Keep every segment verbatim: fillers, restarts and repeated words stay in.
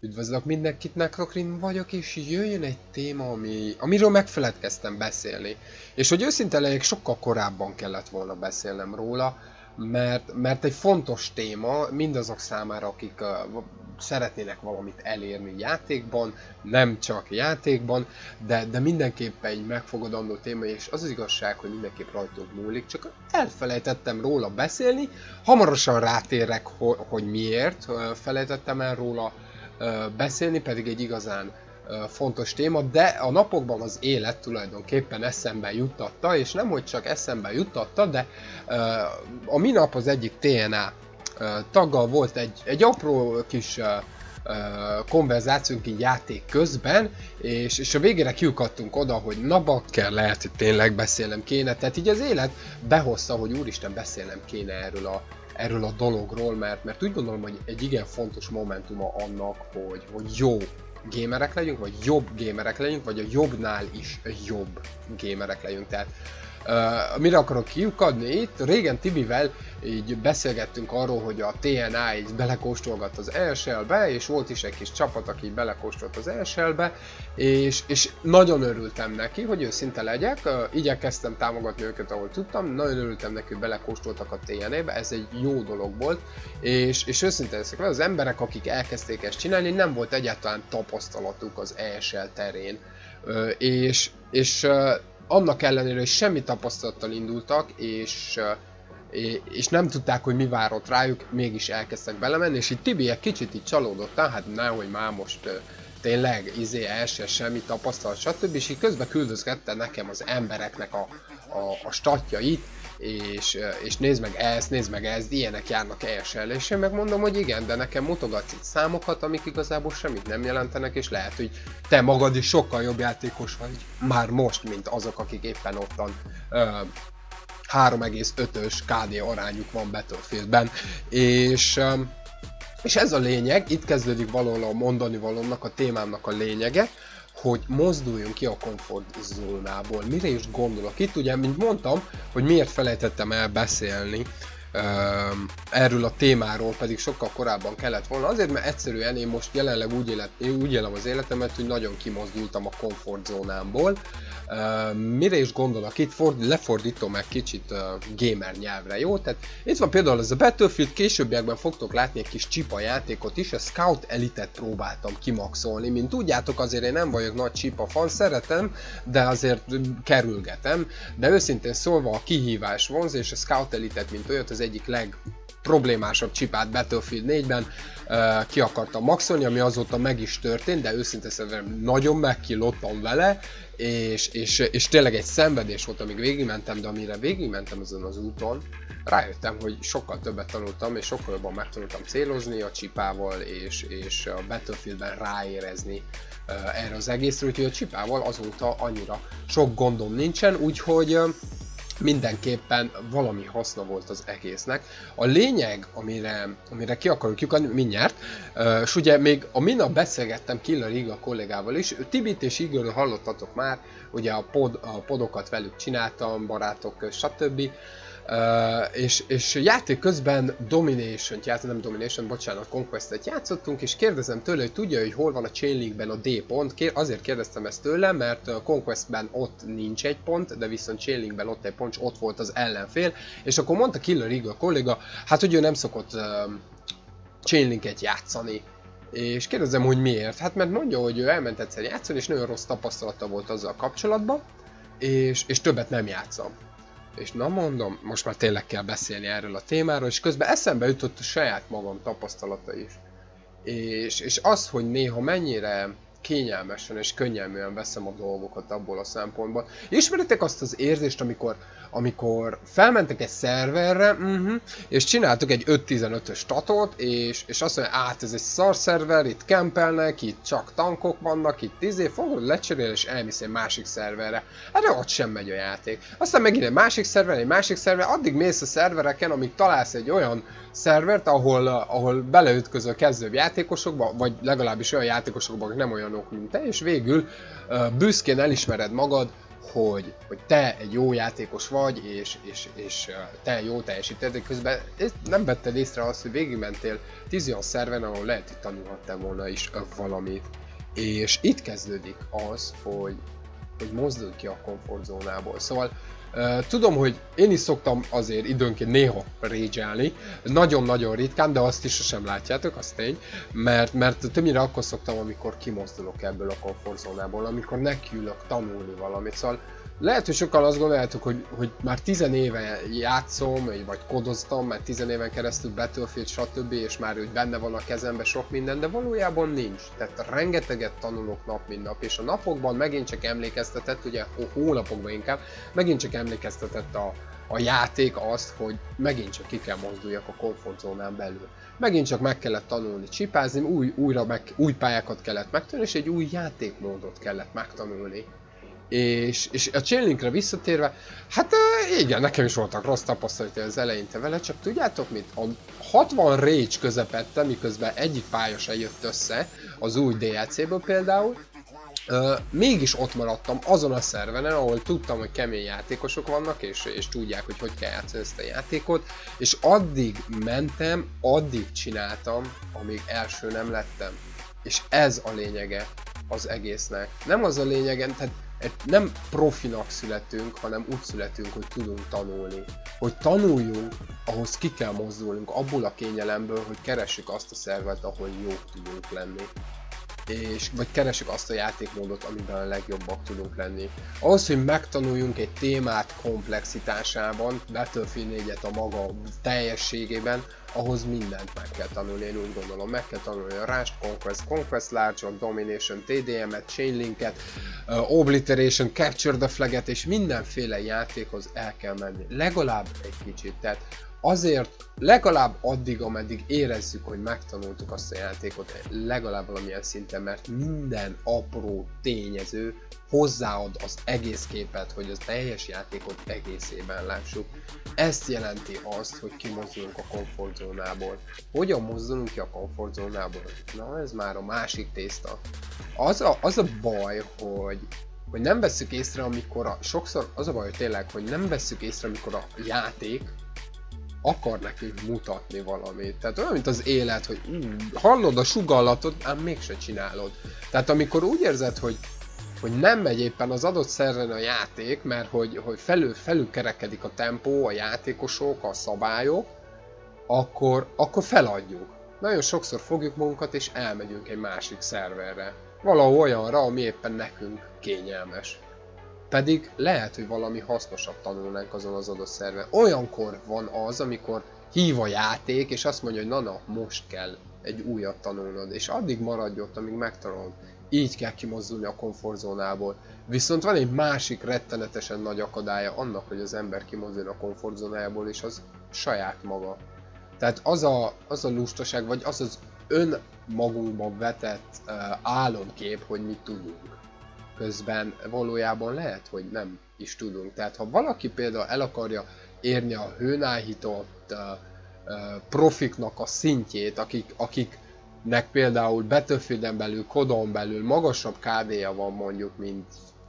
Üdvözlök mindenkit, Nekrokrim vagyok, és jöjjön egy téma, ami, amiről megfeledkeztem beszélni. És hogy őszinte legyek, sokkal korábban kellett volna beszélnem róla, mert, mert egy fontos téma mindazok számára, akik uh, szeretnének valamit elérni játékban, nem csak játékban, de, de mindenképpen egy megfogadandó téma, és az az igazság, hogy mindenképp rajtunk múlik, csak elfelejtettem róla beszélni, hamarosan rátérek, hogy, hogy miért felejtettem el róla beszélni, pedig egy igazán fontos téma, de a napokban az élet tulajdonképpen eszembe juttatta, és nem hogy csak eszembe juttatta, de a minap az egyik té en á taggal volt egy, egy apró kis konverzációnk így játék közben, és, és a végére kiukadtunk oda, hogy na bakker, lehet, hogy tényleg beszélnem kéne, tehát így az élet behozta, hogy úristen, beszélnem kéne erről a erről a dologról, mert, mert úgy gondolom, hogy egy igen fontos momentuma annak, hogy, hogy jó gémerek legyünk, vagy jobb gémerek legyünk, vagy a jobbnál is jobb gémerek legyünk. Tehát uh, mire akarok kiukadni itt? Régen Tibivel így beszélgettünk arról, hogy a té en á így belekóstolgat az é es el-be, és volt is egy kis csapat, aki belekóstolt az é es el-be, és, és nagyon örültem neki, hogy őszinte legyek, uh, igyekeztem támogatni őket, ahol tudtam, nagyon örültem neki, hogy belekóstoltak a té en á-be, ez egy jó dolog volt, és, és őszinte leszek le, az emberek, akik elkezdték ezt csinálni, nem volt egyáltalán tapasztalatuk az é es el terén, uh, és, és uh, annak ellenére, hogy semmi tapasztalattal indultak, és uh, és nem tudták, hogy mi várott rájuk, mégis elkezdtek belemenni, és itt Tibi egy kicsit így csalódottan, hát nehogy már most uh, tényleg izé é es el semmi tapasztalat, stb. És így közben küldözgette nekem az embereknek a, a, a statjait, és, uh, és nézd meg ezt, nézd meg ezt, ilyenek járnak é es el, és én megmondom, hogy igen, de nekem mutogatsz itt számokat, amik igazából semmit nem jelentenek, és lehet, hogy te magad is sokkal jobb játékos vagy már most, mint azok, akik éppen ottan uh, három egész ötös ká dé arányuk van Battlefieldben, és, és ez a lényeg, itt kezdődik valahol a mondani valónak, a témámnak a lényege, hogy mozduljunk ki a komfortzónából. Mire is gondolok? Itt ugye, mint mondtam, hogy miért felejtettem el beszélni Uh, erről a témáról, pedig sokkal korábban kellett volna. Azért, mert egyszerűen én most jelenleg úgy, élet, úgy élem az életemet, hogy nagyon kimozdultam a komfortzónámból. Uh, mire is gondolok? Itt ford, lefordítom egy kicsit uh, gamer nyelvre, jó? Tehát itt van például ez a Battlefield, későbbiekben fogtok látni egy kis csipa játékot is, a Scout Elite-et próbáltam kimaxolni. Mint tudjátok, azért én nem vagyok nagy csipa fan, szeretem, de azért kerülgetem. De őszintén szólva a kihívás vonz, és a Scout Elite-et, mint olyat, az egyik legproblémásabb csipát Battlefield négyben uh, ki akartam maxolni, ami azóta meg is történt, de őszintén szerintem nagyon megkilottam vele, és, és, és tényleg egy szenvedés volt, amíg végigmentem, de amire végigmentem ezen az úton, rájöttem, hogy sokkal többet tanultam, és sokkal jobban megtanultam célozni a csipával, és, és a Battlefieldben ráérezni uh, erre az egészre, úgyhogy a csipával azóta annyira sok gondom nincsen, úgyhogy uh, mindenképpen valami haszna volt az egésznek. A lényeg, amire, amire ki akarok lyukadni, mindjárt, uh, és ugye még a minap beszélgettem Killer Eagle kollégával is, Tibit és Eagle-ről hallottatok már, ugye a, pod, a podokat velük csináltam, barátok, stb. Uh, és, és játék közben Domination-t játszottunk, nem Domination, bocsánat, Conquest-et játszottunk, és kérdezem tőle, hogy tudja, hogy hol van a Chainlinkben a D pont. Kér, azért kérdeztem ezt tőle, mert a Conquest-ben ott nincs egy pont, de viszont Chainlinkben ott egy pont, és ott volt az ellenfél, és akkor mondta Killer Eagle kolléga, hát hogy ő nem szokott uh, Chainlinket játszani. És kérdezem, hogy miért? Hát mert mondja, hogy ő elment egyszer játszani, és nagyon rossz tapasztalata volt azzal kapcsolatban, és, és többet nem játszom. És na mondom, most már tényleg kell beszélni erről a témáról, és közben eszembe jutott a saját magam tapasztalata is. És, és az, hogy néha mennyire kényelmesen és könnyelműen veszem a dolgokat abból a szempontból. Ismeritek azt az érzést, amikor, amikor felmentek egy szerverre, uh-huh, és csináltuk egy öt tizenötös statot, és, és azt mondja, át ez egy szar szerver, itt kempelnek, itt csak tankok vannak, itt izé, fogod, lecserél és elmész egy másik szerverre. Hát de ott sem megy a játék. Aztán megint egy másik szerver, egy másik szerver, addig mész a szervereken, amíg találsz egy olyan szervert, ahol, ahol beleütközöl kezdőbb játékosokba, vagy legalábbis olyan játékosokba, akik nem olyanok, mint te, és végül uh, büszkén elismered magad, hogy, hogy te egy jó játékos vagy, és, és, és te jó teljesíted, de közben nem vetted észre azt, hogy végigmentél tíz olyan szerven, ahol lehet, hogy tanulhattál volna is valamit. És itt kezdődik az, hogy, hogy mozdulj ki a komfortzónából. Szóval uh, tudom, hogy én is szoktam azért időnként néha rage-elni, nagyon-nagyon ritkán, de azt is sosem látjátok, az tény, mert, mert többnyire akkor szoktam, amikor kimozdulok ebből a komfortzónából, amikor nekiülök tanulni valamit. Szóval lehet, hogy sokan azt gondoljátok, hogy, hogy már tizenéve játszom, vagy kodoztam, mert tizenéven keresztül Battlefield, stb. És már úgy benne van a kezembe sok minden, de valójában nincs. Tehát rengeteget tanulok nap, mint nap, és a napokban megint csak emlékeztetett, ugye a hónapokban inkább, megint csak emlékeztetett a, a játék azt, hogy megint csak ki kell mozduljak a komfortzónán belül. Megint csak meg kellett tanulni csipázni, új, újra meg, új pályákat kellett megtanulni, és egy új játékmódot kellett megtanulni. És, és a Chainlinkre visszatérve, hát igen, nekem is voltak rossz tapasztalatai az eleinte vele, csak tudjátok mit? A hatvan rage közepette, miközben egyik pálya se jött össze, az új dé el cé-ből például, Uh, mégis ott maradtam azon a szervenen, ahol tudtam, hogy kemény játékosok vannak, és, és tudják, hogy hogy kell játszani ezt a játékot, és addig mentem, addig csináltam, amíg első nem lettem. És ez a lényege az egésznek. Nem az a lényegen, tehát nem profinak születünk, hanem úgy születünk, hogy tudunk tanulni. Hogy tanuljunk, ahhoz ki kell mozdulnunk abból a kényelemből, hogy keressük azt a szervet, ahol jók tudunk lenni. És, vagy keressük azt a játékmódot, amiben a legjobbak tudunk lenni. Ahhoz, hogy megtanuljunk egy témát komplexitásában, Battlefield négyet a maga teljességében, ahhoz mindent meg kell tanulni, én úgy gondolom. Meg kell tanulni a Rush, Conquest, Conquest Large, Domination, té dé em-et, Chainlinket, uh, Obliteration, Capture the Flag-et, és mindenféle játékhoz el kell menni. Legalább egy kicsit. Tehát azért legalább addig, ameddig érezzük, hogy megtanultuk azt a játékot, legalább valamilyen szinten, mert minden apró tényező hozzáad az egész képet, hogy az teljes játékot egészében lássuk. Ezt jelenti azt, hogy kimozdulunk a komfortzónából. Hogyan mozdulunk ki a komfortzónából? Na, ez már a másik tészta. Az a, az a baj, hogy hogy nem vesszük észre, amikor a, sokszor az a baj, hogy tényleg, hogy nem vesszük észre, amikor a játék akar nekünk mutatni valamit. Tehát olyan, mint az élet, hogy mm, hallod a sugallatot, ám mégse csinálod. Tehát amikor úgy érzed, hogy, hogy nem megy éppen az adott szerven a játék, mert hogy, hogy felül, felül kerekedik a tempó, a játékosok, a szabályok, akkor, akkor feladjuk. Nagyon sokszor fogjuk magunkat és elmegyünk egy másik szerverre. Valahol olyanra, ami éppen nekünk kényelmes. Pedig lehet, hogy valami hasznosabb tanulnánk azon az adott szerven. Olyankor van az, amikor hív a játék, és azt mondja, hogy na-na, most kell egy újat tanulnod, és addig maradj ott, amíg megtanulod. Így kell kimozdulni a komfortzónából. Viszont van egy másik rettenetesen nagy akadálya annak, hogy az ember kimozduljon a komfortzónájából, és az saját maga. Tehát az a, az a lustaság, vagy az az önmagunkban vetett uh, álomkép, hogy mit tudunk. Közben valójában lehet, hogy nem is tudunk. Tehát ha valaki például el akarja érni a hőnállított uh, uh, profiknak a szintjét, akik, akiknek például Battlefielden belül, Codon belül magasabb ká dé-ja van mondjuk, mint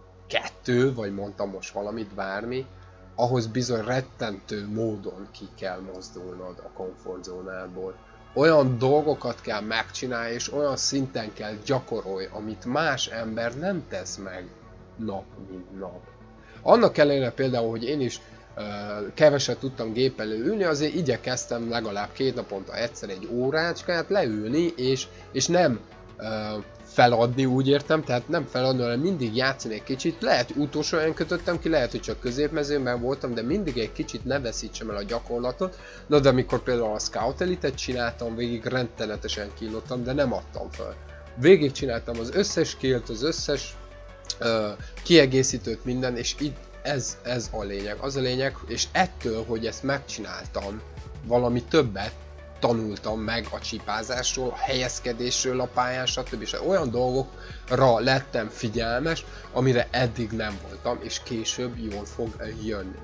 kettő, vagy mondtam most valamit, bármi, ahhoz bizony rettentő módon ki kell mozdulnod a komfortzónából. Olyan dolgokat kell megcsinálni, és olyan szinten kell gyakorolni, amit más ember nem tesz meg nap mint nap. Annak ellenére például, hogy én is uh, keveset tudtam gép elő ülni, azért igyekeztem legalább két naponta egyszer egy órácskát leülni, és, és nem uh, feladni, úgy értem, tehát nem feladni, hanem mindig játszani egy kicsit. Lehet utolsó olyan kötöttem ki, lehet, hogy csak középmezőben voltam, de mindig egy kicsit ne veszítsem el a gyakorlatot. Na de amikor például a Scout Elite-et csináltam, végig rettenetesen kínlottam, de nem adtam fel. Végig csináltam az összes killt, az összes uh, kiegészítőt, minden, és így ez, ez a lényeg. Az a lényeg, és ettől, hogy ezt megcsináltam, valami többet tanultam meg a csipázásról, a helyezkedésről a pályán, stb. És olyan dolgokra lettem figyelmes, amire eddig nem voltam, és később jól fog jönni.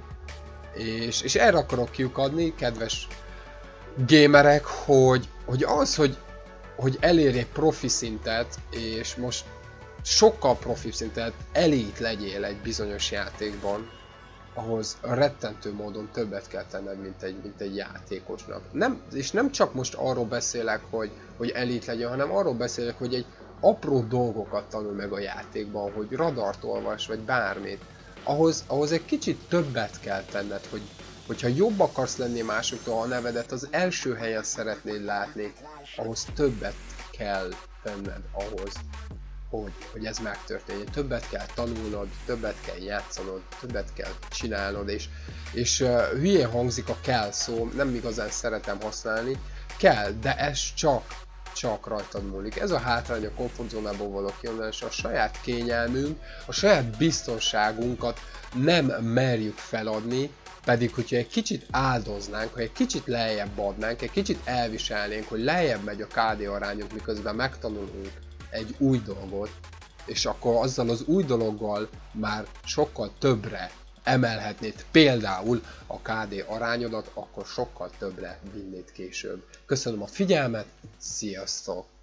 És, és erre akarok kiukadni, kedves gamerek, hogy, hogy az, hogy, hogy elérj egy profi szintet, és most sokkal profibb szinten, elit legyél egy bizonyos játékban, ahhoz rettentő módon többet kell tenned, mint egy, mint egy játékosnak. Nem, és nem csak most arról beszélek, hogy, hogy elit legyen, hanem arról beszélek, hogy egy apró dolgokat tanul meg a játékban, hogy radart olvas, vagy bármit. Ahhoz, ahhoz egy kicsit többet kell tenned, hogy, hogyha jobb akarsz lenni másoktól, a nevedet az első helyen szeretnéd látni, ahhoz többet kell tenned ahhoz, hogy, hogy ez megtörténjen. Többet kell tanulnod, többet kell játszanod, többet kell csinálnod, és, és uh, hülyén hangzik a kell szó, nem igazán szeretem használni, kell, de ez csak, csak rajtad múlik. Ez a hátrány a komfortzónából való kijönés, a saját kényelmünk, a saját biztonságunkat nem merjük feladni, pedig hogyha egy kicsit áldoznánk, ha egy kicsit lejjebb adnánk, egy kicsit elviselnénk, hogy lejjebb megy a ká dé arányunk, miközben megtanulunk egy új dolgot, és akkor azzal az új dologgal már sokkal többre emelhetnéd például a ká dé arányodat, akkor sokkal többre vinnéd később. Köszönöm a figyelmet, sziasztok!